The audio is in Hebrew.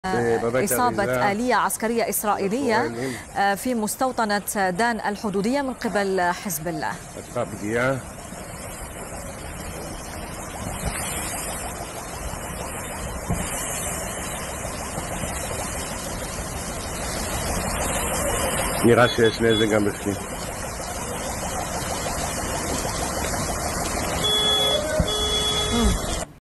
إصابة آلية عسكرية إسرائيلية في مستوطنة دان الحدودية من قبل حزب الله. נראה שיש נזק גם בפנים.